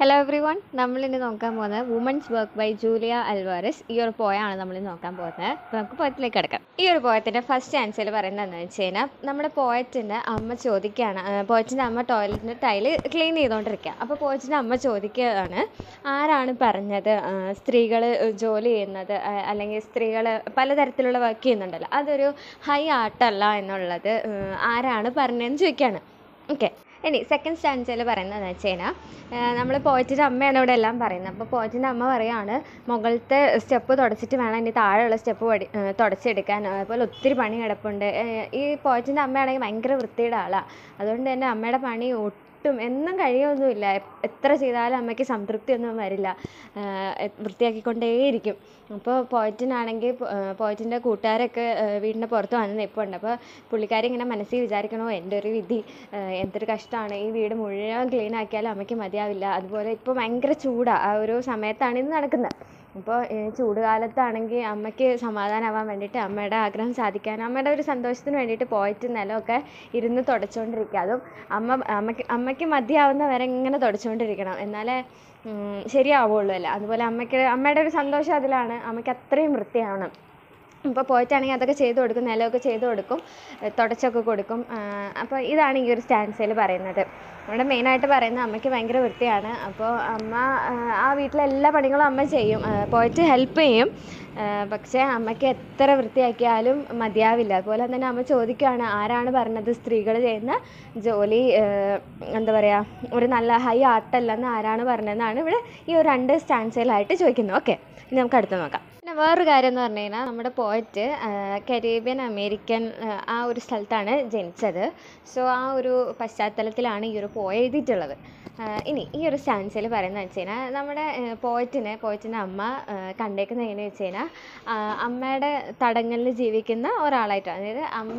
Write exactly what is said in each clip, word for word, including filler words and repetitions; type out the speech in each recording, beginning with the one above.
Hello every one, നമ്മളിന്ന് നോക്കാൻ പോകുന്നത് women's work by Julia Alvarez. ഈ ഒരു പോയാണ് നമ്മൾ നോക്കാൻ പോകുന്നത്. അപ്പോൾ നമുക്ക് പോയത്തിലേക്ക് കിടക്കാം. ഈ ഒരു പോയത്തിൻ്റെ ഫസ്റ്റ് ആൻസർ പറയുന്നത് എന്താണെന്ന് വെച്ച് കഴിഞ്ഞാൽ, നമ്മുടെ പോയറ്റിൻ്റെ അമ്മ ചോദിക്കുകയാണ്, പോയറ്റിൻ്റെ അമ്മ ടോയ്ലറ്റിൻ്റെ ടൈല് ക്ലീൻ ചെയ്തുകൊണ്ടിരിക്കുക. അപ്പോൾ പോയറ്റിൻ്റെ അമ്മ ചോദിക്കുകയാണ്, ആരാണ് പറഞ്ഞത് സ്ത്രീകൾ ജോലി ചെയ്യുന്നത് അല്ലെങ്കിൽ സ്ത്രീകൾ പലതരത്തിലുള്ള വർക്ക് ചെയ്യുന്നുണ്ടല്ലോ, അതൊരു ഹൈ ആർട്ടല്ല എന്നുള്ളത് ആരാണ് പറഞ്ഞതെന്ന് ചോദിക്കുകയാണ്. ഓക്കെ, ഇനി സെക്കൻഡ് സ്റ്റാൻസയിൽ പറയുന്നതെന്ന് വെച്ച് കഴിഞ്ഞാൽ, നമ്മൾ പോയറ്റിൻ്റെ അമ്മയാണ് ഇവിടെ എല്ലാം പറയുന്നത്. അപ്പോൾ പോയറ്റിൻ്റെ അമ്മ പറയുകയാണ്, മുകളിലത്തെ സ്റ്റെപ്പ് തുടച്ചിട്ട് വേണം ഇനി താഴെയുള്ള സ്റ്റെപ്പ് പടി തുടച്ചെടുക്കാൻ, അതുപോലെ ഒത്തിരി പണി കിടപ്പുണ്ട്. ഈ പോയറ്റിൻ്റെ അമ്മയാണെങ്കിൽ ഭയങ്കര വൃത്തിയുടെ ആളാണ്. അതുകൊണ്ട് തന്നെ അമ്മയുടെ പണി ഒട്ടും എന്നും കഴിയൊന്നുമില്ല. എത്ര ചെയ്താലും അമ്മയ്ക്ക് സംതൃപ്തിയൊന്നും വരില്ല, വൃത്തിയാക്കിക്കൊണ്ടേയിരിക്കും. അപ്പോൾ പോയറ്റിനാണെങ്കിൽ പോയറ്റിൻ്റെ കൂട്ടുകാരൊക്കെ വീടിൻ്റെ പുറത്ത് വന്ന് നിൽപ്പുണ്ട്. അപ്പോൾ പുള്ളിക്കാരി ഇങ്ങനെ മനസ്സിൽ വിചാരിക്കണോ, എൻ്റെ ഒരു വിധി, എന്തൊരു കഷ്ടമാണ്, ഈ വീട് മുഴുവൻ ക്ലീൻ ആക്കിയാലും അമ്മയ്ക്ക് മതിയാവില്ല. അതുപോലെ ഇപ്പോൾ ഭയങ്കര ചൂടാണ്, ആ ഒരു സമയത്താണ് ഇത് നടക്കുന്നത്. അപ്പോൾ ചൂട് കാലത്താണെങ്കിൽ അമ്മയ്ക്ക് സമാധാനമാവാൻ വേണ്ടിയിട്ട്, അമ്മയുടെ ആഗ്രഹം സാധിക്കാൻ, അമ്മയുടെ ഒരു സന്തോഷത്തിന് വേണ്ടിയിട്ട് പോയിട്ട് നിലമൊക്കെ ഇരുന്ന് തുടച്ചുകൊണ്ടിരിക്കുക. അതും അമ്മ അമ്മയ്ക്ക് അമ്മയ്ക്ക് മതിയാവുന്ന വരെ ഇങ്ങനെ തുടച്ചുകൊണ്ടിരിക്കണം, എന്നാലേ ശരിയാവുള്ളൂ അല്ല. അതുപോലെ അമ്മയ്ക്ക് അമ്മയുടെ ഒരു സന്തോഷം അതിലാണ്, അമ്മയ്ക്ക് അത്രയും വൃത്തിയാവണം. ഇപ്പോൾ പോയിട്ടാണെങ്കിൽ അതൊക്കെ ചെയ്ത് കൊടുക്കും, നിലമൊക്കെ ചെയ്ത് കൊടുക്കും, തുടച്ചൊക്കെ കൊടുക്കും. അപ്പോൾ ഇതാണ് ഈ ഒരു സ്റ്റാൻസയിൽ പറയുന്നത്. നമ്മുടെ മെയിനായിട്ട് പറയുന്നത് അമ്മയ്ക്ക് ഭയങ്കര വൃത്തിയാണ്. അപ്പോൾ അമ്മ ആ വീട്ടിലെ എല്ലാ പണികളും അമ്മ ചെയ്യും, പോയിട്ട് ഹെൽപ്പ് ചെയ്യും. പക്ഷേ അമ്മയ്ക്ക് എത്ര വൃത്തിയാക്കിയാലും മതിയാവില്ല. അതുപോലെ തന്നെ അമ്മ ചോദിക്കുകയാണ്, ആരാണ് പറഞ്ഞത് സ്ത്രീകൾ ചെയ്യുന്ന ജോലി എന്താ പറയുക ഒരു നല്ല ഹൈ ആർട്ടല്ലെന്ന് ആരാണ് പറഞ്ഞതെന്നാണ് ഇവിടെ ഈ ഒരു രണ്ട് സ്റ്റാൻസയിലായിട്ട് ചോദിക്കുന്നത്. ഓക്കെ, ഇനി നമുക്ക് അടുത്ത് നോക്കാം. പിന്നെ വേറൊരു കാര്യം എന്ന് പറഞ്ഞു കഴിഞ്ഞാൽ, നമ്മുടെ പോയറ്റ് കരീബിയൻ അമേരിക്കൻ ആ ഒരു സ്ഥലത്താണ് ജനിച്ചത്. സോ ആ ഒരു പശ്ചാത്തലത്തിലാണ് ഈ ഒരു പോയ എഴുതിയിട്ടുള്ളത്. ഇനി ഈ ഒരു സ്റ്റാൻസിൽ പറയുന്നത് വെച്ച് കഴിഞ്ഞാൽ, നമ്മുടെ പോയറ്റിനെ പോയറ്റിൻ്റെ അമ്മ കണ്ടേക്കുന്നത് എങ്ങനെയാണെന്ന് വെച്ച് കഴിഞ്ഞാൽ, അമ്മയുടെ തടങ്കലിൽ ജീവിക്കുന്ന ഒരാളായിട്ടാണ്. അതായത് അമ്മ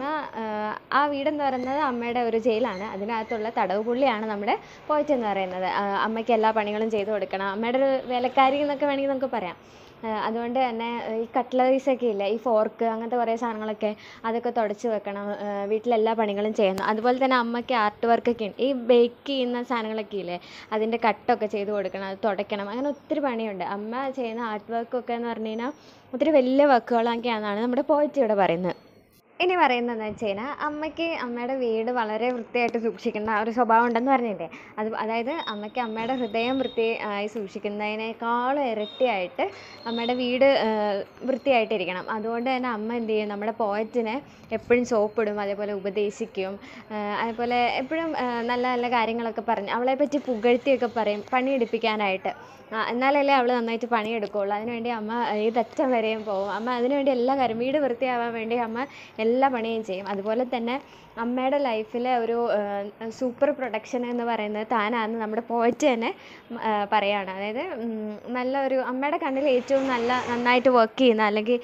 ആ വീടെന്ന് പറയുന്നത് അമ്മയുടെ ഒരു ജയിലാണ്, അതിനകത്തുള്ള തടവ് പുള്ളിയാണ് നമ്മുടെ പോയറ്റ് എന്ന് പറയുന്നത്. അമ്മയ്ക്ക് എല്ലാ പണികളും ചെയ്തു കൊടുക്കണം, അമ്മയുടെ ഒരു വേലക്കാരി എന്നൊക്കെ വേണമെങ്കിൽ നമുക്ക് പറയാം. അതുകൊണ്ട് തന്നെ ഈ കട്ട്ലറീസൊക്കെ ഇല്ലേ, ഈ ഫോർക്ക് അങ്ങനത്തെ കുറേ സാധനങ്ങളൊക്കെ അതൊക്കെ തുടച്ച് വെക്കണം, വീട്ടിലെല്ലാ പണികളും ചെയ്യണം. അതുപോലെ തന്നെ അമ്മയ്ക്ക് ആർട്ട് വർക്കൊക്കെ ഉണ്ട്, ഈ ബേക്ക് ചെയ്യുന്ന സാധനങ്ങളൊക്കെ ഇല്ലേ, അതിൻ്റെ കട്ടൊക്കെ ചെയ്ത് കൊടുക്കണം, അത് തുടയ്ക്കണം, അങ്ങനെ ഒത്തിരി പണിയുണ്ട്. അമ്മ ചെയ്യുന്ന ആർട്ട് വർക്കൊക്കെ എന്ന് പറഞ്ഞു കഴിഞ്ഞാൽ ഒത്തിരി വലിയ വർക്കുകളൊക്കെയാണെന്നാണ് നമ്മുടെ പോയറ്റ് ഇവിടെ പറയുന്നത്. ഇനി പറയുന്നതെന്ന് വെച്ച് കഴിഞ്ഞാൽ, അമ്മയ്ക്ക് അമ്മയുടെ വീട് വളരെ വൃത്തിയായിട്ട് സൂക്ഷിക്കുന്ന ഒരു സ്വഭാവം ഉണ്ടെന്ന് പറഞ്ഞില്ലേ, അത് അതായത് അമ്മയ്ക്ക് അമ്മയുടെ ഹൃദയം വൃത്തിയായി സൂക്ഷിക്കുന്നതിനേക്കാളും ഇരട്ടിയായിട്ട് അമ്മയുടെ വീട് വൃത്തിയായിട്ടിരിക്കണം. അതുകൊണ്ട് തന്നെ അമ്മ എന്ത് ചെയ്യും, നമ്മുടെ പോയറ്റിനെ എപ്പോഴും സോപ്പിടും, അതേപോലെ ഉപദേശിക്കും, അതേപോലെ എപ്പോഴും നല്ല നല്ല കാര്യങ്ങളൊക്കെ പറഞ്ഞ് അവളെ പറ്റി പുകഴ്ത്തിയൊക്കെ പറയും പണിയെടുപ്പിക്കാനായിട്ട്. എന്നാലല്ലേ അവൾ നന്നായിട്ട് പണിയെടുക്കുകയുള്ളൂ. അതിനുവേണ്ടി അമ്മ ഏതറ്റം വരെയും പോകും. അമ്മ അതിനുവേണ്ടി എല്ലാ കാര്യം, വീട് വൃത്തിയാവാൻ വേണ്ടി അമ്മ എല്ലാ പണിയും ചെയ്യും. അതുപോലെ തന്നെ അമ്മയുടെ ലൈഫിലെ ഒരു സൂപ്പർ പ്രൊഡക്ഷൻ എന്ന് പറയുന്നത് താനാണെന്ന് നമ്മുടെ പോയറ്റ് തന്നെ പറയുകയാണ്. അതായത് നല്ല ഒരു അമ്മയുടെ കണ്ണിൽ ഏറ്റവും നല്ല നന്നായിട്ട് വർക്ക് ചെയ്യുന്ന, അല്ലെങ്കിൽ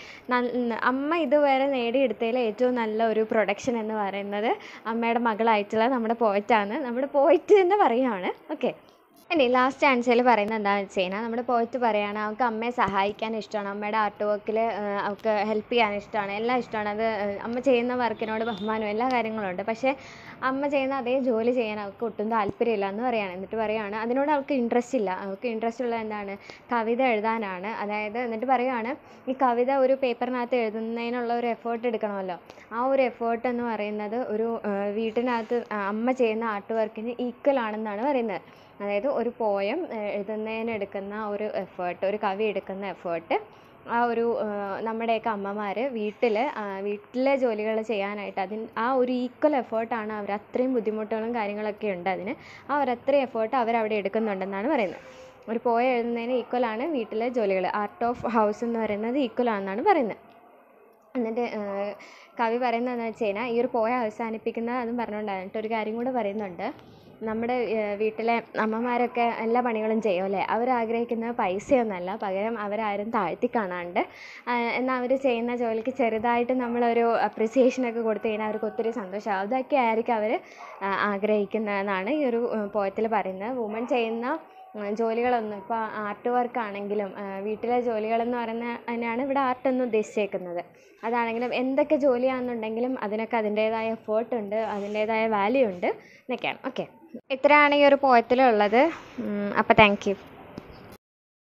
അമ്മ ഇതുവരെ നേടിയെടുത്തതിൽ ഏറ്റവും നല്ല ഒരു പ്രൊഡക്ഷൻ എന്ന് പറയുന്നത് അമ്മയുടെ മകളായിട്ടുള്ള നമ്മുടെ പോയറ്റാണ്. നമ്മുടെ പോയറ്റ് തന്നെ പറയുകയാണ്. ഓക്കെ, ഇനി ലാസ്റ്റ് ആൻസറിൽ പറയുന്നത് എന്താണെന്ന് വെച്ച് കഴിഞ്ഞാൽ, നമ്മുടെ പോയറ്റ് പറയുകയാണ്, അവൾക്ക് അമ്മയെ സഹായിക്കാൻ ഇഷ്ടമാണ്, അമ്മയുടെ ആർട്ട് വർക്കിൽ അവൾക്ക് ഹെൽപ്പ് ചെയ്യാൻ ഇഷ്ടമാണ്, എല്ലാം ഇഷ്ടമാണ്. അത് അമ്മ ചെയ്യുന്ന വർക്കിനോട് ബഹുമാനവും എല്ലാ കാര്യങ്ങളും ഉണ്ട്. പക്ഷേ അമ്മ ചെയ്യുന്ന അതേ ജോലി ചെയ്യാൻ അവൾക്ക് ഒട്ടും താല്പര്യമില്ല എന്ന് പറയുകയാണ്. എന്നിട്ട് പറയുകയാണ് അതിനോട് അവൾക്ക് ഇൻട്രസ്റ്റ് ഇല്ല, അവൾക്ക് ഇൻട്രസ്റ്റ് ഉള്ളത് എന്താണ്, കവിത എഴുതാനാണ്. അതായത് എന്നിട്ട് പറയുകയാണ്, ഈ കവിത ഒരു പേപ്പറിനകത്ത് എഴുതുന്നതിനുള്ള ഒരു എഫേർട്ട് എടുക്കണമല്ലോ, ആ ഒരു എഫേർട്ട് എന്ന് പറയുന്നത് ഒരു വീട്ടിനകത്ത് അമ്മ ചെയ്യുന്ന ആർട്ട് വർക്കിന് ഈക്വൽ ആണെന്നാണ് പറയുന്നത്. അതായത് ഒരു പോയം എഴുതുന്നതിന് എടുക്കുന്ന ഒരു എഫേർട്ട്, ഒരു കവി എടുക്കുന്ന എഫേർട്ട്, ആ ഒരു നമ്മുടെയൊക്കെ അമ്മമാർ വീട്ടിൽ വീട്ടിലെ ജോലികൾ ചെയ്യാനായിട്ട് അതിന് ആ ഒരു ഈക്വൽ എഫേർട്ടാണ് അവർ, അത്രയും ബുദ്ധിമുട്ടുകളും കാര്യങ്ങളൊക്കെ ഉണ്ട് അതിന്, ആ ഒരു അത്രയും എഫേർട്ട് അവരവിടെ എടുക്കുന്നുണ്ടെന്നാണ് പറയുന്നത്. ഒരു പോയം എഴുതുന്നതിന് ഈക്വലാണ് വീട്ടിലെ ജോലികൾ, ആർട്ട് ഓഫ് ഹൗസ് എന്ന് പറയുന്നത് ഈക്വൽ ആണെന്നാണ് പറയുന്നത്. എന്നിട്ട് കവി പറയുന്നത് എന്താണെന്ന് വെച്ച് കഴിഞ്ഞാൽ, ഈ ഒരു പോയ അവസാനിപ്പിക്കുന്നത് അതും പറഞ്ഞുകൊണ്ടാണ് ഒരു കാര്യം കൂടെ പറയുന്നുണ്ട്. നമ്മുടെ വീട്ടിലെ അമ്മമാരൊക്കെ എല്ലാ പണികളും ചെയ്യും അല്ലേ, അവരാഗ്രഹിക്കുന്നത് പൈസയൊന്നുമല്ല, പകരം അവരാരും താഴ്ത്തി കാണാണ്ട് എന്നാൽ അവർ ചെയ്യുന്ന ജോലിക്ക് ചെറുതായിട്ട് നമ്മളൊരു അപ്രിസിയേഷനൊക്കെ കൊടുത്തു കഴിഞ്ഞാൽ അവർക്ക് ഒത്തിരി സന്തോഷമാകും. അതൊക്കെ ആയിരിക്കും അവർ ആഗ്രഹിക്കുന്നതെന്നാണ് ഈ ഒരു പോയത്തിൽ പറയുന്നത്. വുമൺ ചെയ്യുന്ന ജോലികളൊന്നും, ഇപ്പോൾ ആർട്ട് വർക്കാണെങ്കിലും വീട്ടിലെ ജോലികളെന്ന് പറയുന്ന അതിനാണ് ഇവിടെ ആർട്ടെന്ന് ഉദ്ദേശിച്ചേക്കുന്നത്. അതാണെങ്കിലും എന്തൊക്കെ ജോലിയാണെന്നുണ്ടെങ്കിലും അതിനൊക്കെ അതിൻ്റേതായ എഫേർട്ടുണ്ട്, അതിൻ്റേതായ വാല്യൂ ഉണ്ട് എന്നൊക്കെയാണ്. ഓക്കെ. ഇത്രയാണ് ഈ ഒരു പോയത്തിലുള്ളത്. അപ്പോൾ താങ്ക് യു.